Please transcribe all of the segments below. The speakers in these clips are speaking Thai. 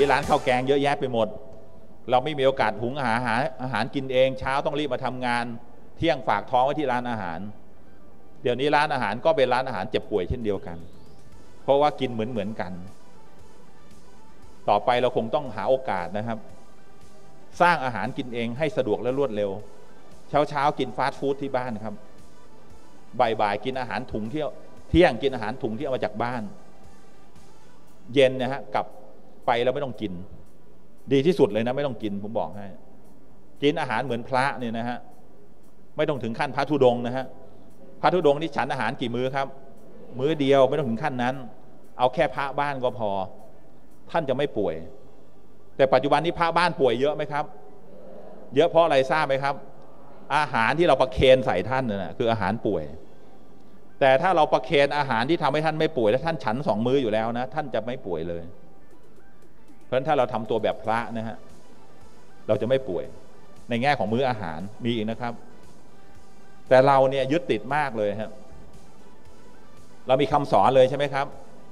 นี้ร้านข้าวแกงเยอะแยะไปหมดเราไม่มีโอกาสหุงอาหารกินเองเช้าต้องรีบมาทำงานเที่ยงฝากท้องไว้ที่ร้านอาหารเดี๋ยวนี้ร้านอาหารก็เป็นร้านอาหารเจ็บป่วยเช่นเดียวกันเพราะว่ากินเหมือนกันต่อไปเราคงต้องหาโอกาสนะครับสร้างอาหารกินเองให้สะดวกและรวดเร็วเช้ากินฟาสต์ฟู้ดที่บ้านครับบ่ายกินอาหารถุงเที่ยงกินอาหารถุงที่เอามาจากบ้านเย็นนะฮะกลับไปแล้วไม่ต้องกินดีที่สุดเลยนะไม่ต้องกินผมบอกให้กินอาหารเหมือนพระเนี่ยนะฮะไม่ต้องถึงขั้นพระธุดงค์นะฮะพระธุดงค์นี่ฉันอาหารกี่มื้อครับมื้อเดียวไม่ต้องถึงขั้นนั้นเอาแค่พระบ้านก็พอท่านจะไม่ป่วยแต่ปัจจุบันนี้พระบ้านป่วยเยอะไหมครับเยอะเพราะอะไรทราบไหมครับอาหารที่เราประเคนใส่ท่านน่ะคืออาหารป่วยแต่ถ้าเราประเคนอาหารที่ทำให้ท่านไม่ป่วยและท่านฉัน2 มื้ออยู่แล้วนะท่านจะไม่ป่วยเลยเพราะฉะนั้นถ้าเราทำตัวแบบพระนะฮะเราจะไม่ป่วยในแง่ของมื้ออาหารมีอีกนะครับแต่เราเนี่ยยึดติดมากเลยครับเรามีคำสอนเลยใช่ไหมครับ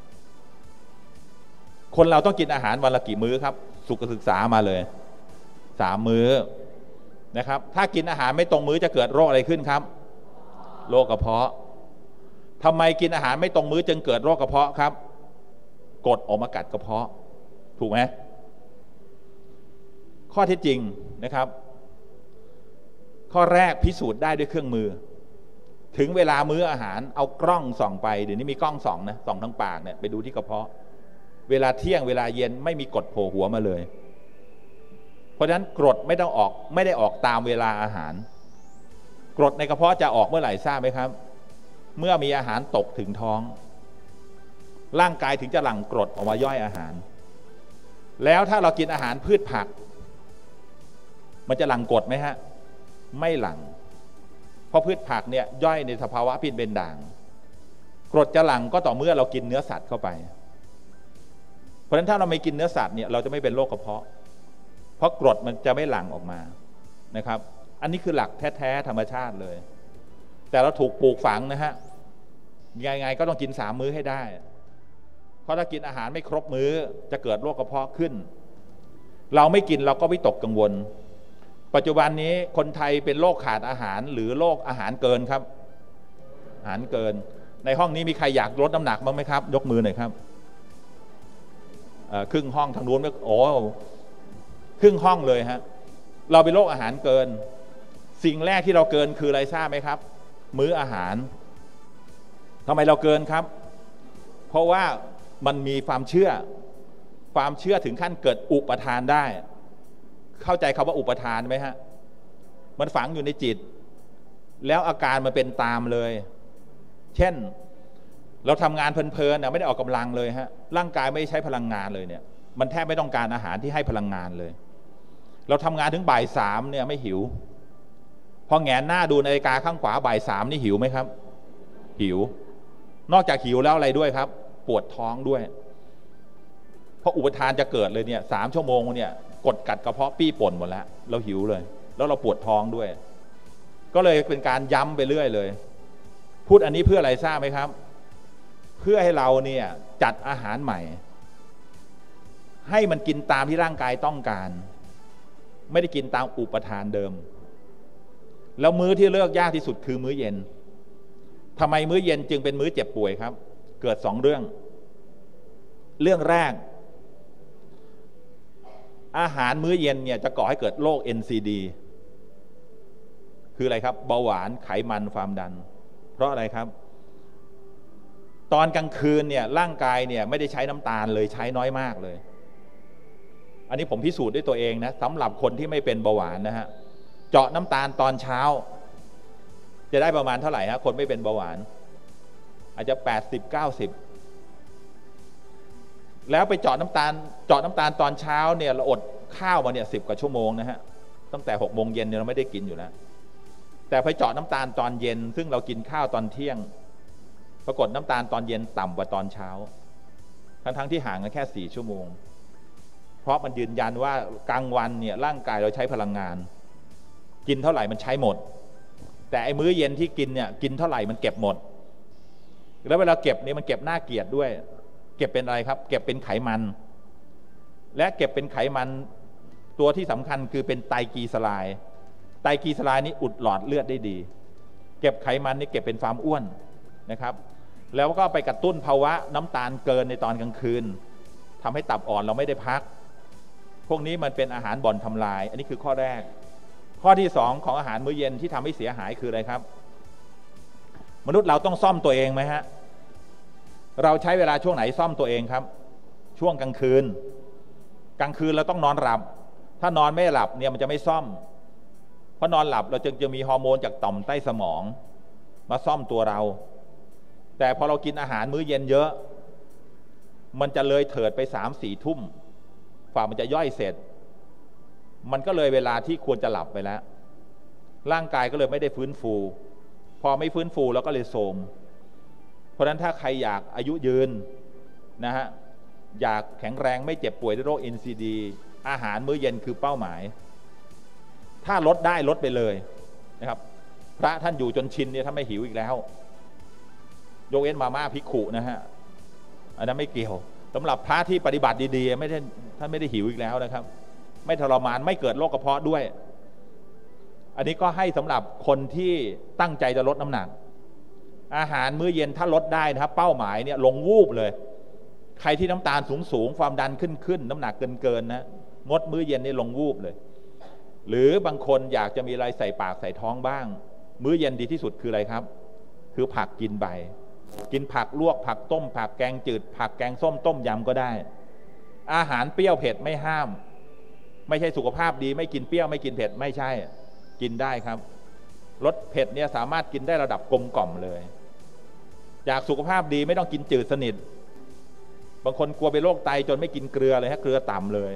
คนเราต้องกินอาหารวันละกี่มื้อครับสุขศึกษามาเลย3 มื้อนะครับถ้ากินอาหารไม่ตรงมื้อจะเกิดโรคอะไรขึ้นครับโรคกระเพาะทำไมกินอาหารไม่ตรงมื้อจึงเกิดโรคกระเพาะครับกรดออกมากัดกระเพาะถูกไหมข้อเท็จจริงนะครับข้อแรกพิสูจน์ได้ด้วยเครื่องมือถึงเวลามื้ออาหารเอากล้องส่องไปเดี๋ยวนี้มีกล้องส่องนะส่องทั้งปากเนี่ยไปดูที่กระเพาะเวลาเที่ยงเวลาเย็นไม่มีกรดโผล่หัวมาเลยเพราะฉะนั้นกรดไม่ได้ออกตามเวลาอาหารกรดในกระเพาะจะออกเมื่อไหร่ทราบไหมครับเมื่อมีอาหารตกถึงท้องร่างกายถึงจะหลั่งกรดออกมาย่อยอาหารแล้วถ้าเรากินอาหารพืชผักมันจะหลั่งกรดไหมฮะไม่หลั่งเพราะพืชผักเนี่ยย่อยในสภาวะพิษเป็นด่างกรดจะหลั่งก็ต่อเมื่อเรากินเนื้อสัตว์เข้าไปเพราะฉะนั้นถ้าเราไม่กินเนื้อสัตว์เนี่ยเราจะไม่เป็นโรคกระเพาะเพราะกรดมันจะไม่หลั่งออกมานะครับอันนี้คือหลักแท้ๆธรรมชาติเลยแต่เราถูกปลูกฝังนะฮะยังไงก็ต้องกิน3 มื้อให้ได้เพราะถ้ากินอาหารไม่ครบมื้อจะเกิดโรคกระเพาะขึ้นเราไม่กินเราก็วิตกกังวลปัจจุบันนี้คนไทยเป็นโรคขาดอาหารหรือโรคอาหารเกินครับอาหารเกินในห้องนี้มีใครอยากลดน้ำหนักบ้างไหมครับยกมือหน่อยครับครึ่งห้องทางนู้นไม่โอ้ครึ่งห้องเลยฮะเราเป็นโรคอาหารเกินสิ่งแรกที่เราเกินคืออะไรทราบไหมครับมื้ออาหารทำไมเราเกินครับเพราะว่ามันมีความเชื่อถึงขั้นเกิดอุปทานได้เข้าใจคำว่าอุปทานไหมฮะมันฝังอยู่ในจิตแล้วอาการมันเป็นตามเลยเช่นเราทำงานเพลินๆไม่ได้ออกกำลังเลยฮะร่างกายไม่ใช้พลังงานเลยเนี่ยมันแทบไม่ต้องการอาหารที่ให้พลังงานเลยเราทำงานถึงบ่าย 3เนี่ยไม่หิวพอแงนหน้าดูนาฬิกาข้างขวาบ่าย 3นี่หิวไหมครับหิวนอกจากหิวแล้วอะไรด้วยครับปวดท้องด้วยเพราะอุปทานจะเกิดเลยเนี่ย3 ชั่วโมงเนี่ยกดกัดกระเพาะปี้ป่นหมดแล้วเราหิวเลยแล้วเราปวดท้องด้วยก็เลยเป็นการย้ำไปเรื่อยเลยพูดอันนี้เพื่ออะไรทราบไหมครับเพื่อให้เราเนี่ยจัดอาหารใหม่ให้มันกินตามที่ร่างกายต้องการไม่ได้กินตามอุปทานเดิมแล้วมื้อที่เลือกยากที่สุดคือมื้อเย็นทำไมมื้อเย็นจึงเป็นมื้อเจ็บป่วยครับเกิด2 เรื่องแรกอาหารมื้อเย็นเนี่ยจะก่อให้เกิดโรค NCD คืออะไรครับเบาหวานไขมันความดันเพราะอะไรครับตอนกลางคืนเนี่ยร่างกายเนี่ยไม่ได้ใช้น้ำตาลเลยใช้น้อยมากเลยอันนี้ผมพิสูจน์ด้วยตัวเองนะสำหรับคนที่ไม่เป็นเบาหวานนะฮะเจาะน้ำตาลตอนเช้าจะได้ประมาณเท่าไหร่ฮะคนไม่เป็นเบาหวานอาจจะ80-90แล้วไปเจาะน้ำตาลตอนเช้าเนี่ยเราอดข้าวมาเนี่ย10 กว่าชั่วโมงนะฮะตั้งแต่6 โมงเย็นเนี่ยเราไม่ได้กินอยู่แล้วแต่ไปเจาะน้ำตาลตอนเย็นซึ่งเรากินข้าวตอนเที่ยงปรากฏน้ำตาลตอนเย็นต่ำกว่าตอนเช้าทั้งที่ห่างกันแค่4 ชั่วโมงเพราะมันยืนยันว่ากลางวันเนี่ยร่างกายเราใช้พลังงานกินเท่าไหร่มันใช้หมดแต่ไอ้มื้อเย็นที่กินเนี่ยกินเท่าไหร่มันเก็บหมดแล้วเวลาเก็บเนี่ยมันเก็บน่าเกลียดด้วยเก็บเป็นอะไรครับเก็บเป็นไขมันและเก็บเป็นไขมันตัวที่สำคัญคือเป็นไตรกลีเซอไรด์ไตรกลีเซอไรด์นี้อุดหลอดเลือดได้ดีเก็บไขมันนี่เก็บเป็นความอ้วนนะครับแล้วก็ไปกระตุ้นภาวะน้ำตาลเกินในตอนกลางคืนทำให้ตับอ่อนเราไม่ได้พักพวกนี้มันเป็นอาหารบ่อนทำลายอันนี้คือข้อแรกข้อที่สองของอาหารมื้อเย็นที่ทำให้เสียหายคืออะไรครับมนุษย์เราต้องซ่อมตัวเองไหมฮะเราใช้เวลาช่วงไหนซ่อมตัวเองครับช่วงกลางคืนเราต้องนอนหลับถ้านอนไม่หลับเนี่ยมันจะไม่ซ่อมเพราะนอนหลับเราจึงจะมีฮอร์โมนจากต่อมใต้สมองมาซ่อมตัวเราแต่พอเรากินอาหารมื้อเย็นเยอะมันจะเลยเถิดไป3-4 ทุ่มฝ่ามันจะย่อยเสร็จมันก็เลยเวลาที่ควรจะหลับไปแล้วร่างกายก็เลยไม่ได้ฟื้นฟูพอไม่ฟื้นฟูแล้วก็เลยโทรมเพราะฉะนั้นถ้าใครอยากอายุยืนนะฮะอยากแข็งแรงไม่เจ็บป่วยด้วยโรค NCD อาหารมื้อเย็นคือเป้าหมายถ้าลดได้ลดไปเลยนะครับพระท่านอยู่จนชินเนี่ยท่านไม่หิวอีกแล้วยกเว้นมาม่าภิกขุนะฮะอันนั้นไม่เกี่ยวสำหรับพระที่ปฏิบัติดีๆไม่ได้ท่านไม่ได้หิวอีกแล้วนะครับไม่ทรมานไม่เกิดโรคกระเพาะด้วยอันนี้ก็ให้สำหรับคนที่ตั้งใจจะลดน้ำหนักอาหารมื้อเย็นถ้าลดได้นะครับเป้าหมายเนี่ยลงวูบเลยใครที่น้ำตาลสูงความดันขึ้นน้ำหนักเกินนะงดมื้อเย็นนี่ลงวูบเลยหรือบางคนอยากจะมีอะไรใส่ปากใส่ท้องบ้างมื้อเย็นดีที่สุดคืออะไรครับคือผักกินใบกินผักลวกผักต้มผักแกงจืดผักแกงส้มต้มยำก็ได้อาหารเปรี้ยวเผ็ดไม่ห้ามไม่ใช่สุขภาพดีไม่กินเปรี้ยวไม่กินเผ็ดไม่ใช่กินได้ครับรสเผ็ดเนี่ยสามารถกินได้ระดับกลมกล่อมเลยอยากสุขภาพดีไม่ต้องกินจืดสนิทบางคนกลัวเป็นโรคไตจนไม่กินเกลือเลยฮะเกลือต่ำเลย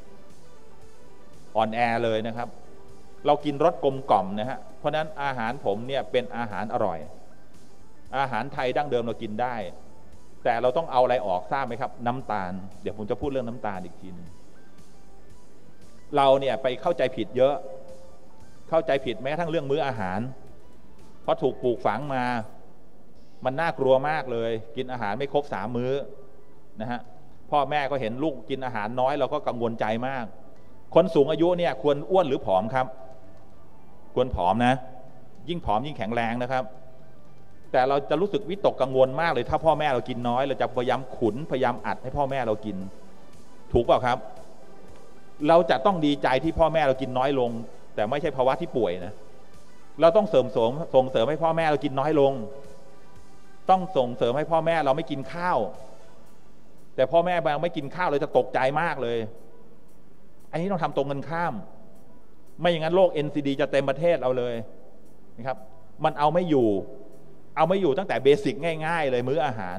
อ่อนแอเลยนะครับเรากินรสกลมกล่อมนะฮะเพราะนั้นอาหารผมเนี่ยเป็นอาหารอร่อยอาหารไทยดั้งเดิมเรากินได้แต่เราต้องเอาอะไรออกทราบไหมครับน้ำตาลเดี๋ยวผมจะพูดเรื่องน้ำตาลอีกทีนึงเราเนี่ยไปเข้าใจผิดเยอะเข้าใจผิดแม้กระทั่งเรื่องมื้ออาหารเพราะถูกปลูกฝังมามันน่ากลัวมากเลยกินอาหารไม่ครบ3 มื้อนะฮะพ่อแม่ก็เห็นลูกกินอาหารน้อยเราก็กังวลใจมากคนสูงอายุเนี่ยควรอ้วนหรือผอมครับควรผอมนะยิ่งผอมยิ่งแข็งแรงนะครับแต่เราจะรู้สึกวิตกกังวลมากเลยถ้าพ่อแม่เรากินน้อยเราจะพยายามขุนพยายามอัดให้พ่อแม่เรากินถูกเปล่าครับเราจะต้องดีใจที่พ่อแม่เรากินน้อยลงแต่ไม่ใช่ภาวะที่ป่วยนะเราต้องส่งเสริมให้พ่อแม่เรากินน้อยลงต้องส่งเสริมให้พ่อแม่เราไม่กินข้าวแต่พ่อแม่บางไม่กินข้าวเลยจะตกใจมากเลยอันนี้ต้องทำตรงกันข้ามไม่อย่างนั้นโรค NCD จะเต็มประเทศเราเลยนะครับมันเอาไม่อยู่ตั้งแต่เบสิกง่ายๆเลยมื้ออาหาร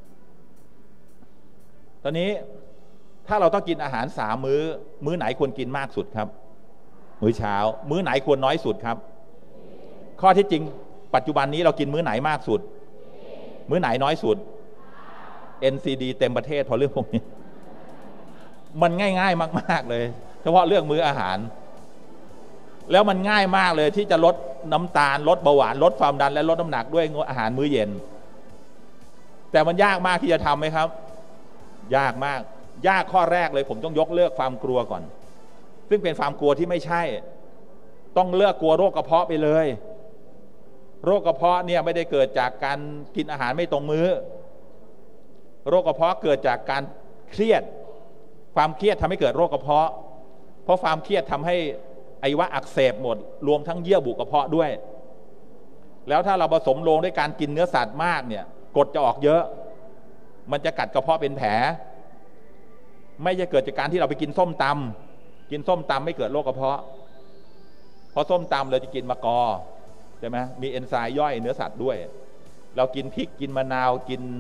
ตอนนี้ถ้าเราต้องกินอาหาร3 มื้อไหนควรกินมากสุดครับมื้อเช้ามื้อไหนควรน้อยสุดครับข้อที่จริงปัจจุบันนี้เรากินมื้อไหนมากสุดมื้อไหนน้อยสุด NCD เต็มประเทศพอเรื่องพวกนี้มันง่ายๆมากๆเลยเฉพาะเรื่องมื้ออาหารแล้วมันง่ายมากเลยที่จะลดน้ำตาลลดเบาหวานลดความดันและลดน้ำหนักด้วยอาหารมื้อเย็นแต่มันยากมากที่จะทำไหมครับยากมากยากข้อแรกเลยผมต้องยกเลิกความกลัวก่อนซึ่งเป็นความกลัวที่ไม่ใช่ต้องเลิกกลัวโรคกระเพาะไปเลยโรคกระเพาะเนี่ยไม่ได้เกิดจากการกินอาหารไม่ตรงมื้อโรคกระเพาะเกิดจากการเครียดความเครียดทำให้เกิดโรคกระเพาะเพราะความเครียดทำให้อวัยวะอักเสบหมดรวมทั้งเยื่อบุกระเพาะด้วยแล้วถ้าเราผสมลงด้วยการกินเนื้อสัตว์มากเนี่ยกรดจะออกเยอะมันจะกัดกระเพาะเป็นแผลไม่จะเกิดจากการที่เราไปกินส้มตำไม่เกิดโรคกระเพาะเพราะส้มตำเราจะกินมะกอกใช่ไหมมีเอนไซม์ย่อยเนื้อสัตว์ด้วยเรากินพริกกินมะนาวกิน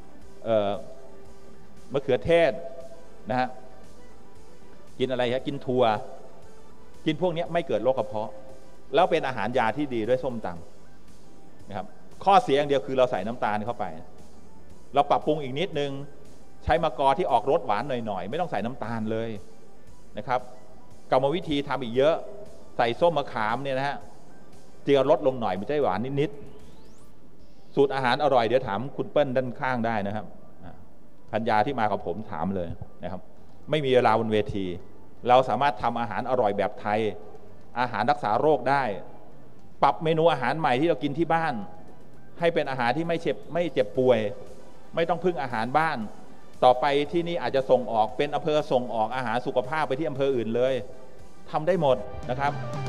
มะเขือเทศนะฮะกินอะไรฮะกินถั่วกินพวกนี้ไม่เกิดโรคกระเพาะแล้วเป็นอาหารยาที่ดีด้วยส้มตำนะครับข้อเสียอย่างเดียวคือเราใส่น้ำตาลเข้าไปเราปรับปรุงอีกนิดนึงใช้มะกอกที่ออกรสหวานหน่อยๆไม่ต้องใส่น้ำตาลเลยนะครับกรรมวิธีทำอีกเยอะใส่ส้มมะขามเนี่ยนะฮะเจือรสลงหน่อยมันจะหวานนิดๆสูตรอาหารอร่อยเดี๋ยวถามคุณเปิ้ลด้านข้างได้นะครับพัญญาที่มากับผมถามเลยนะครับไม่มีเวลาบนเวทีเราสามารถทำอาหารอร่อยแบบไทยอาหารรักษาโรคได้ปรับเมนูอาหารใหม่ที่เรากินที่บ้านให้เป็นอาหารที่ไม่เจ็บป่วยไม่ต้องพึ่งอาหารบ้านต่อไปที่นี่อาจจะส่งออกเป็นอำเภอส่งออกอาหารสุขภาพไปที่อำเภออื่นเลยทำได้หมดนะครับ